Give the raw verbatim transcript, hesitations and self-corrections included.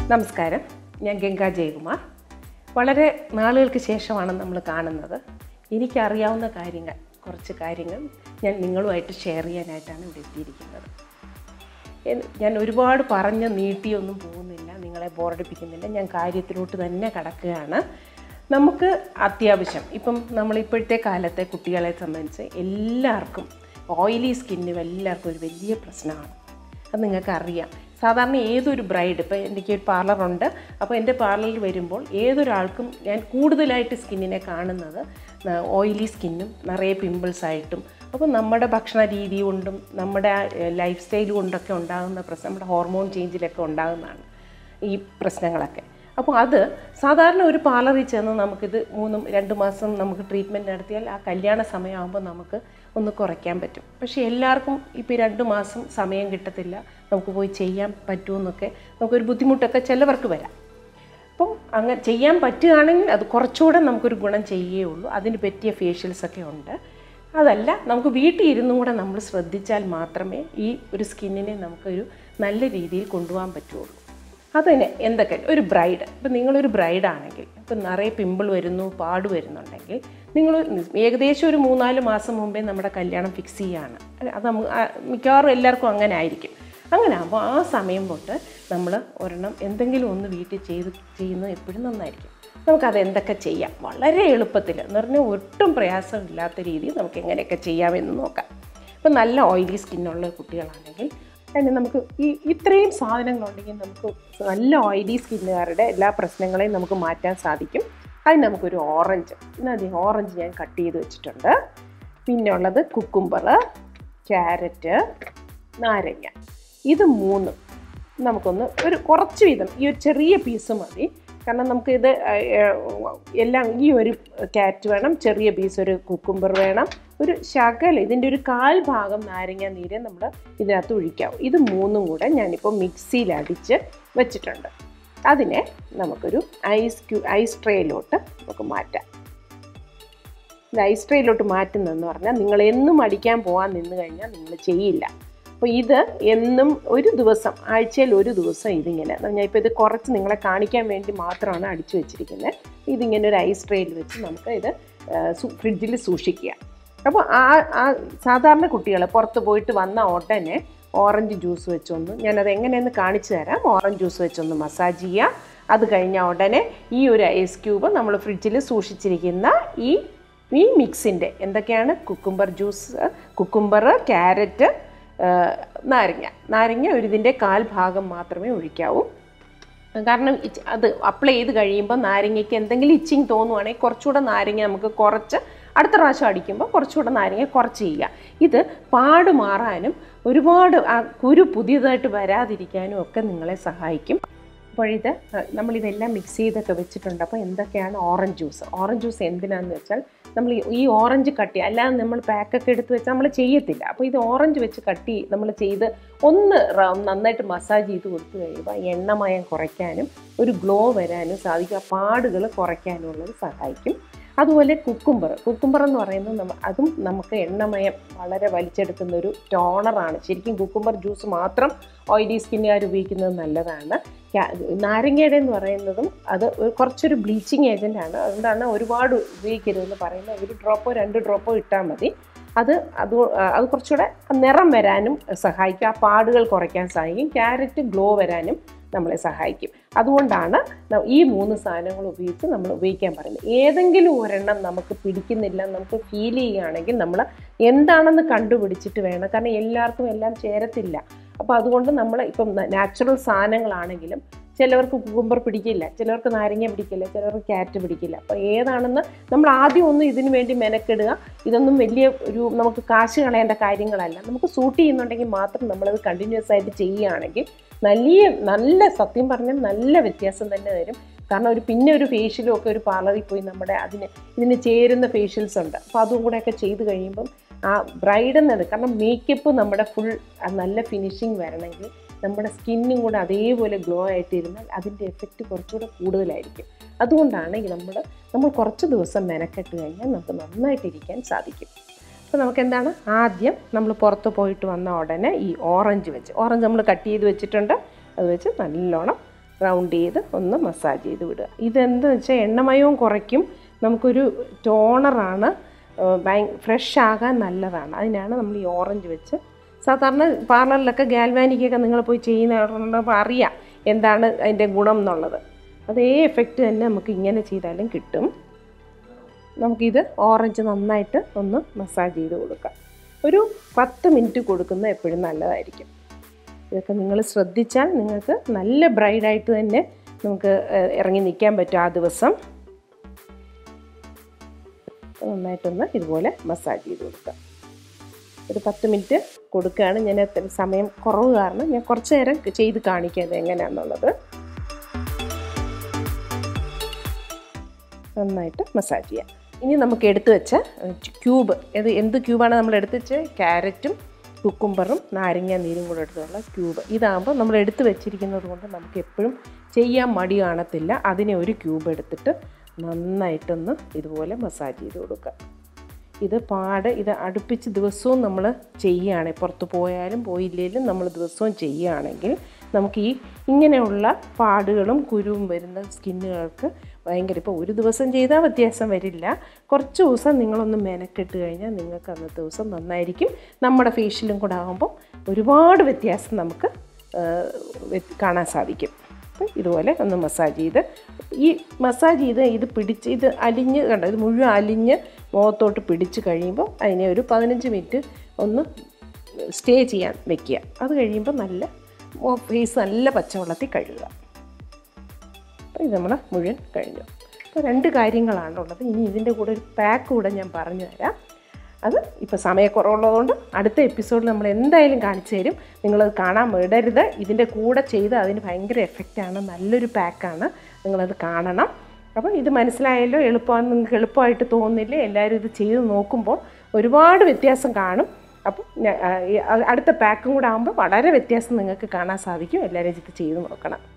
നമസ്കാരം, ഞാൻ ഗംഗാ ജയകുമാർ. വളരെ നാളുകൾക്ക് ശേഷമാണ് നമ്മൾ കാണുന്നത്. എനിക്കറിയാവുന്ന കാര്യങ്ങൾ, കുറച്ച് കാര്യങ്ങൾ ഞാൻ നിങ്ങളുമായിട്ട് ഷെയർ ചെയ്യാനായിട്ടാണ് ഇവിടെ എത്തിയിരിക്കുന്നത്. ഞാൻ ഒരുപാട് പറഞ്ഞ് നീട്ടിയൊന്നും പോകുന്നില്ല, നിങ്ങളെ ബോറടിപ്പിക്കുന്നില്ല. ഞാൻ കാര്യത്തിലോട്ട് തന്നെ കടക്കുകയാണ്. നമുക്ക് അത്യാവശ്യം ഇപ്പം നമ്മളിപ്പോഴത്തെ കാലത്തെ കുട്ടികളെ സംബന്ധിച്ച് എല്ലാവർക്കും ഓയിലി സ്കിന്നും എല്ലാവർക്കും ഒരു വലിയ പ്രശ്നമാണ്. അത് നിങ്ങൾക്കറിയാം. സാധാരണ ഏതൊരു ബ്രൈഡ്, ഇപ്പോൾ എനിക്കൊരു പാർലറുണ്ട്, അപ്പോൾ എൻ്റെ പാർലറിൽ വരുമ്പോൾ ഏതൊരാൾക്കും ഞാൻ കൂടുതലായിട്ട് സ്കിന്നിനെ കാണുന്നത് ഓയിലി സ്കിന്നും നിറയെ പിമ്പിൾസായിട്ടും. അപ്പോൾ നമ്മുടെ ഭക്ഷണ രീതി കൊണ്ടും നമ്മുടെ ലൈഫ് സ്റ്റൈൽ കൊണ്ടൊക്കെ ഉണ്ടാകുന്ന പ്രശ്നം, നമ്മുടെ ഹോർമോൺ ചേഞ്ചിലൊക്കെ ഉണ്ടാകുന്നതാണ് ഈ പ്രശ്നങ്ങളൊക്കെ. അപ്പോൾ അത് സാധാരണ ഒരു പാർലറിൽ ചെന്ന് നമുക്കിത് മൂന്നും രണ്ട് മാസം നമുക്ക് ട്രീറ്റ്മെൻറ്റ് നടത്തിയാൽ ആ കല്യാണ സമയമാകുമ്പോൾ നമുക്ക് ഒന്ന് കുറയ്ക്കാൻ പറ്റും. പക്ഷേ എല്ലാവർക്കും ഇപ്പോൾ രണ്ട് മാസം സമയം കിട്ടത്തില്ല, നമുക്ക് പോയി ചെയ്യാൻ പറ്റുമെന്നൊക്കെ നമുക്കൊരു ബുദ്ധിമുട്ടൊക്കെ ചിലവർക്ക് വരാം. അപ്പം അങ്ങനെ ചെയ്യാൻ പറ്റുകയാണെങ്കിൽ അത് കുറച്ചുകൂടെ നമുക്കൊരു ഗുണം ചെയ്യുകയുള്ളൂ. അതിന് പറ്റിയ ഫേഷ്യൽസൊക്കെ ഉണ്ട്. അതല്ല, നമുക്ക് വീട്ടിൽ ഇരുന്നും കൂടെ നമ്മൾ ശ്രദ്ധിച്ചാൽ മാത്രമേ ഈ ഒരു സ്കിന്നിനെ നമുക്കൊരു നല്ല രീതിയിൽ കൊണ്ടുപോകാൻ പറ്റുള്ളൂ. അതിന് എന്തൊക്കെ ഒരു ബ്രൈഡ്, ഇപ്പം നിങ്ങളൊരു ബ്രൈഡാണെങ്കിൽ, ഇപ്പം നിറയെ പിമ്പിൾ വരുന്നു, പാട് വരുന്നുണ്ടെങ്കിൽ, നിങ്ങൾ ഏകദേശം ഒരു മൂന്നാല് മാസം മുമ്പേ നമ്മുടെ കല്യാണം ഫിക്സ് ചെയ്യുകയാണ്. അത് മിക്കവാറും എല്ലാവർക്കും അങ്ങനെ ആയിരിക്കും. അങ്ങനെ ആകുമ്പോൾ ആ സമയം തൊട്ട് നമ്മൾ ഒരെണ്ണം എന്തെങ്കിലും ഒന്ന് വീട്ടിൽ ചെയ്ത് ചെയ്യുന്നത് എപ്പോഴും നന്നായിരിക്കും. നമുക്കത് എന്തൊക്കെ ചെയ്യാം വളരെ എളുപ്പത്തിൽ എന്ന് പറഞ്ഞാൽ ഒട്ടും പ്രയാസമില്ലാത്ത രീതിയിൽ നമുക്ക് എങ്ങനെയൊക്കെ ചെയ്യാമെന്ന് നോക്കാം. ഇപ്പം നല്ല ഓയിലി സ്കിന്നുള്ള കുട്ടികളാണെങ്കിൽ അതിന് നമുക്ക് ഈ ഇത്രയും സാധനങ്ങളുണ്ടെങ്കിൽ നമുക്ക് നല്ല ഓയിലി സ്കിന്നുകാരുടെ എല്ലാ പ്രശ്നങ്ങളെയും നമുക്ക് മാറ്റാൻ സാധിക്കും. അതിന് നമുക്കൊരു ഓറഞ്ച്, ഇന്നത് ഓറഞ്ച് ഞാൻ കട്ട് ചെയ്ത് വെച്ചിട്ടുണ്ട്. പിന്നെ ഉള്ളത് കുക്കുംബർ, ക്യാരറ്റ്, നാരങ്ങ. ഇത് മൂന്നും നമുക്കൊന്ന് ഒരു കുറച്ച് വീതം, ഈ ഒരു ചെറിയ പീസ് മതി. കാരണം നമുക്കിത് എല്ലാം, ഈ ഒരു ക്യാരറ്റ് വേണം, ചെറിയ പീസ് ഒരു കുക്കുംബർ വേണം, ഒരു ശകലം ഇതിൻ്റെ ഒരു കാൽ ഭാഗം നാരങ്ങ നീര് നമ്മൾ ഇതിനകത്ത് ഒഴിക്കാം. ഇത് മൂന്നും കൂടെ ഞാനിപ്പോൾ മിക്സിയിൽ അടിച്ച് വെച്ചിട്ടുണ്ട്. അതിനെ നമുക്കൊരു ഐസ് ക്യൂ ഐസ് ട്രേയിലോട്ട് നമുക്ക് മാറ്റാം. ഇത് ഐസ് ട്രേയിലോട്ട് മാറ്റുന്നതെന്ന് പറഞ്ഞാൽ നിങ്ങൾ എന്നും അടിക്കാൻ പോകാൻ നിന്ന് കഴിഞ്ഞാൽ നിങ്ങൾ ചെയ്യില്ല. അപ്പോൾ ഇത് എന്നും ഒരു ദിവസം, ആഴ്ചയിൽ ഒരു ദിവസം ഇതിങ്ങനെ, ഞാൻ ഇപ്പോൾ ഇത് കുറച്ച് നിങ്ങളെ കാണിക്കാൻ വേണ്ടി മാത്രമാണ് അടിച്ചു വെച്ചിരിക്കുന്നത്. ഇതിങ്ങനെ ഒരു ഐസ് ട്രേയിൽ വെച്ച് നമുക്ക് ഇത് ഫ്രിഡ്ജിൽ സൂക്ഷിക്കുക. അപ്പോൾ ആ ആ സാധാരണ കുട്ടികൾ പുറത്ത് പോയിട്ട് വന്ന ഉടനെ ഓറഞ്ച് ജ്യൂസ് വെച്ചൊന്ന്, ഞാനത് എങ്ങനെയെന്ന് കാണിച്ചു തരാം. ഓറഞ്ച് ജ്യൂസ് വെച്ചൊന്ന് മസാജ് ചെയ്യുക. അത് കഴിഞ്ഞ ഉടനെ ഈ ഒരു ഐസ് ക്യൂബ് നമ്മൾ ഫ്രിഡ്ജിൽ സൂക്ഷിച്ചിരിക്കുന്ന ഈ ഈ മിക്സിൻ്റെ എന്തൊക്കെയാണ്, കുക്കുംബർ ജ്യൂസ്, കുക്കുംബർ, ക്യാരറ്റ്, നാരങ്ങ നാരങ്ങ ഒരു ഇതിൻ്റെ കാൽ ഭാഗം മാത്രമേ ഒഴിക്കാവൂ. കാരണം അത് അപ്ലൈ ചെയ്ത് കഴിയുമ്പോൾ നാരങ്ങയ്ക്ക് എന്തെങ്കിലും ഇച്ചിങ് തോന്നുവാണെങ്കിൽ കുറച്ചുകൂടെ നാരങ്ങ നമുക്ക് കുറച്ച് അടുത്ത പ്രാവശ്യം അടിക്കുമ്പോൾ കുറച്ചുകൂടെ നാരങ്ങ കുറച്ച് ചെയ്യുക. ഇത് പാട് മാറാനും ഒരുപാട് ആ കുരു പുതിയതായിട്ട് വരാതിരിക്കാനും ഒക്കെ നിങ്ങളെ സഹായിക്കും. അപ്പോൾ ഇത് നമ്മളിതെല്ലാം മിക്സ് ചെയ്തൊക്കെ വെച്ചിട്ടുണ്ട്. അപ്പോൾ എന്തൊക്കെയാണ് ഓറഞ്ച് ജ്യൂസ്. ഓറഞ്ച് ജ്യൂസ് എന്തിനാണെന്ന് വെച്ചാൽ നമ്മൾ ഈ ഓറഞ്ച് കട്ടി, അല്ലാതെ നമ്മൾ പാക്കൊക്കെ എടുത്ത് വെച്ചാൽ നമ്മൾ ചെയ്യത്തില്ല. അപ്പോൾ ഇത് ഓറഞ്ച് വെച്ച് കട്ടി നമ്മൾ ചെയ്ത് ഒന്ന് നന്നായിട്ട് മസാജ് ചെയ്ത് കൊടുത്തു കഴിയുമ്പോൾ എണ്ണമയം കുറയ്ക്കാനും ഒരു ഗ്ലോ വരാനും സാധിക്കും. ആ പാടുകൾ കുറയ്ക്കാനുള്ളത് സഹായിക്കും. അതുപോലെ കുക്കുംബർ കുക്കുംബർ എന്ന് പറയുന്നത് നമ്മ അതും നമുക്ക് എണ്ണമയം വളരെ വലിച്ചെടുക്കുന്ന ഒരു ടോണറാണ്. ശരിക്കും കുക്കുംബർ ജ്യൂസ് മാത്രം ഓയിലി സ്കിന്നുകാർ ഉപയോഗിക്കുന്നത് നല്ലതാണ്. നാരങ്ങയുടെ എന്ന് പറയുന്നതും അത് കുറച്ചൊരു ബ്ലീച്ചിങ് ഏജൻ്റാണ്. അതുകൊണ്ടാണ് ഒരുപാട് ഉപയോഗിക്കരുതെന്ന് പറയുന്നത്. ഒരു ഡ്രോപ്പോ രണ്ട് ഡ്രോപ്പോ ഇട്ടാൽ മതി. അത് അത് അത് കുറച്ചുകൂടെ നിറം വരാനും സഹായിക്കും, ആ പാടുകൾ കുറയ്ക്കാൻ സഹായിക്കും. ക്യാരറ്റ് ഗ്ലോ വരാനും നമ്മളെ സഹായിക്കും. അതുകൊണ്ടാണ് ഈ മൂന്ന് സാധനങ്ങൾ ഉപയോഗിച്ച് നമ്മൾ ഉപയോഗിക്കാൻ പറയുന്നത്. ഏതെങ്കിലും ഒരെണ്ണം നമുക്ക് പിടിക്കുന്നില്ല, നമുക്ക് ഫീൽ ചെയ്യുകയാണെങ്കിൽ നമ്മൾ എന്താണെന്ന് കണ്ടുപിടിച്ചിട്ട് വേണം. കാരണം എല്ലാവർക്കും എല്ലാം ചേരത്തില്ല. അപ്പോൾ അതുകൊണ്ട് നമ്മൾ ഇപ്പം നാച്ചുറൽ സാധനങ്ങളാണെങ്കിലും ചിലവർക്ക് കുക്കുംബർ പിടിക്കില്ല, ചിലവർക്ക് നാരങ്ങ പിടിക്കില്ല, ചിലവർക്ക് ക്യാരറ്റ് പിടിക്കില്ല. അപ്പോൾ ഏതാണെന്ന് നമ്മൾ ആദ്യം ഒന്ന് ഇതിനു വേണ്ടി മെനക്കെടുക. ഇതൊന്നും വലിയ ഒരു നമുക്ക് കാശ് കളയേണ്ട കാര്യങ്ങളല്ല. നമുക്ക് സൂട്ട് ചെയ്യുന്നുണ്ടെങ്കിൽ മാത്രം നമ്മളത് കണ്ടിന്യൂസ് ആയിട്ട് ചെയ്യുകയാണെങ്കിൽ നല്ല നല്ല സത്യം പറഞ്ഞാൽ നല്ല വ്യത്യാസം തന്നെ തരും. കാരണം ഒരു പിന്നെ ഒരു ഫേഷ്യലും ഒക്കെ ഒരു പാർലറിൽ പോയി നമ്മുടെ അതിന് ഇതിന് ചേരുന്ന ഫേഷ്യൽസ് ഉണ്ട്. അപ്പോൾ അതും കൂടെയൊക്കെ ചെയ്ത് കഴിയുമ്പം ആ ബ്രൈഡ് എന്നത്, കാരണം മേക്കപ്പ് നമ്മുടെ ഫുൾ നല്ല ഫിനിഷിങ് വരണമെങ്കിൽ നമ്മുടെ സ്കിന്നും കൂടെ അതേപോലെ ഗ്ലോ ആയിട്ടിരുന്നാൽ അതിൻ്റെ എഫക്റ്റ് കുറച്ചുകൂടെ കൂടുതലായിരിക്കും. അതുകൊണ്ടാണ് നമ്മൾ നമ്മൾ കുറച്ച് ദിവസം മെനക്കെട്ട് കഴിഞ്ഞാൽ നമുക്ക് നന്നായിട്ടിരിക്കാൻ സാധിക്കും. അപ്പോൾ നമുക്ക് എന്താണ്, ആദ്യം നമ്മൾ പുറത്ത് പോയിട്ട് വന്ന ഉടനെ ഈ ഓറഞ്ച് വെച്ച് ഓറഞ്ച് നമ്മൾ കട്ട് ചെയ്ത് വെച്ചിട്ടുണ്ട്, അത് വെച്ച് നല്ലോണം റൗണ്ട് ചെയ്ത് ഒന്ന് മസാജ് ചെയ്ത് വിടുക. ഇതെന്താണെന്ന് വെച്ചാൽ എണ്ണമയവും കുറയ്ക്കും, നമുക്കൊരു ടോണറാണ്, ഭയ ഫ്രഷ് ആകാൻ നല്ലതാണ്. അതിനാണ് നമ്മൾ ഈ ഓറഞ്ച് വെച്ച് സാധാരണ പാർലറിലൊക്കെ ഗാൽവാനിക്കൊക്കെ നിങ്ങൾ പോയി ചെയ്യുന്നപ്പോൾ അറിയാം എന്താണ് അതിൻ്റെ ഗുണം എന്നുള്ളത്. അതേ എഫക്റ്റ് തന്നെ നമുക്ക് ഇങ്ങനെ ചെയ്താലും കിട്ടും. നമുക്കിത് ഓറഞ്ച് നന്നായിട്ട് ഒന്ന് മസാജ് ചെയ്ത് കൊടുക്കാം. ഒരു പത്ത് മിനിറ്റ് കൊടുക്കുന്നത് എപ്പോഴും നല്ലതായിരിക്കും. ഇതൊക്കെ നിങ്ങൾ ശ്രദ്ധിച്ചാൽ നിങ്ങൾക്ക് നല്ല ബ്രൈഡായിട്ട് തന്നെ നമുക്ക് ഇറങ്ങി നിൽക്കാൻ പറ്റും. ആ ദിവസം നന്നായിട്ടൊന്ന് ഇതുപോലെ മസാജ് ചെയ്ത് കൊടുക്കാം. ഒരു പത്ത് മിനിറ്റ് കൊടുക്കുകയാണ്. ഞാൻ സമയം കുറവ് കാരണം ഞാൻ കുറച്ച് നേരം ചെയ്ത് കാണിക്കാം ഇത് എങ്ങനെയാണെന്നുള്ളത്. നന്നായിട്ട് മസാജ് ചെയ്യാം. ഇനി നമുക്ക് എടുത്തു വെച്ച ക്യൂബ്, ഇത് എന്ത് ക്യൂബാണ് നമ്മൾ എടുത്ത് വെച്ച്? ക്യാരറ്റും കുക്കുംബറും നാരങ്ങ നീരും കൂടെ എടുത്തുള്ള ക്യൂബ്. ഇതാകുമ്പോൾ നമ്മൾ എടുത്ത് വെച്ചിരിക്കുന്നത് കൊണ്ട് നമുക്ക് എപ്പോഴും ചെയ്യാൻ മടി കാണത്തില്ല. അതിനെ ഒരു ക്യൂബ് എടുത്തിട്ട് നന്നായിട്ടൊന്ന് ഇതുപോലെ മസാജ് ചെയ്ത് കൊടുക്കുക. ഇത് പാട് ഇത് അടുപ്പിച്ച് ദിവസവും നമ്മൾ ചെയ്യുകയാണ്, പുറത്ത് പോയാലും പോയില്ലെങ്കിലും നമ്മൾ ദിവസവും ചെയ്യുകയാണെങ്കിൽ നമുക്ക് ഈ ഇങ്ങനെയുള്ള പാടുകളും കുരുവും വരുന്ന സ്കിന്നുകൾക്ക് ഭയങ്കര, ഇപ്പോൾ ഒരു ദിവസം ചെയ്താൽ വ്യത്യാസം വരില്ല, കുറച്ച് ദിവസം നിങ്ങളൊന്ന് മെനക്കെട്ട് കഴിഞ്ഞാൽ നിങ്ങൾക്ക് അന്നത്തെ ദിവസം നന്നായിരിക്കും. നമ്മുടെ ഫേഷ്യലും കൂടെ ആകുമ്പോൾ ഒരുപാട് വ്യത്യാസം നമുക്ക് കാണാൻ സാധിക്കും. അപ്പോൾ ഇതുപോലെ ഒന്ന് മസാജ് ചെയ്ത് ഈ മസാജ് ചെയ്ത് ഇത് പിടിച്ച് ഇത് അലിഞ്ഞ് കണ്ടോ, ഇത് മുഴുവൻ അലിഞ്ഞ് മുഖത്തോട്ട് പിടിച്ച് കഴിയുമ്പോൾ അതിനെ ഒരു പതിനഞ്ച് മിനിറ്റ് ഒന്ന് സ്റ്റേ ചെയ്യാൻ വെക്കുക. അത് കഴിയുമ്പോൾ നല്ല ഫേസ് നല്ല പച്ചവെള്ളത്തിൽ കഴുകുക. അപ്പോൾ ഇത് നമ്മൾ മുഴുവൻ കഴിഞ്ഞു. അപ്പോൾ രണ്ട് കാര്യങ്ങളാണുള്ളത്. ഇനി ഇതിൻ്റെ കൂടെ ഒരു പാക്ക് കൂടെ ഞാൻ പറഞ്ഞു തരാം. അത് ഇപ്പോൾ സമയക്കുറവുള്ളതുകൊണ്ട് അടുത്ത എപ്പിസോഡിൽ നമ്മൾ എന്തായാലും കാണിച്ചു തരും. നിങ്ങളത് കാണാൻ വിടരുത്. ഇതിൻ്റെ കൂടെ ചെയ്ത് അതിന് ഭയങ്കര എഫക്റ്റാണ്, നല്ലൊരു പാക്കാണ്, നിങ്ങളത് കാണണം. അപ്പോൾ ഇത് മനസ്സിലായല്ലോ, എളുപ്പമാണ്, നിങ്ങൾക്ക് എളുപ്പമായിട്ട് തോന്നുന്നില്ലേ? എല്ലാവരും ഇത് ചെയ്ത് നോക്കുമ്പോൾ ഒരുപാട് വ്യത്യാസം കാണും. അപ്പം അടുത്ത പാക്കും കൂടെ ആകുമ്പോൾ വളരെ വ്യത്യാസം നിങ്ങൾക്ക് കാണാൻ സാധിക്കും. എല്ലാവരും ഇത് ചെയ്ത് നോക്കണം.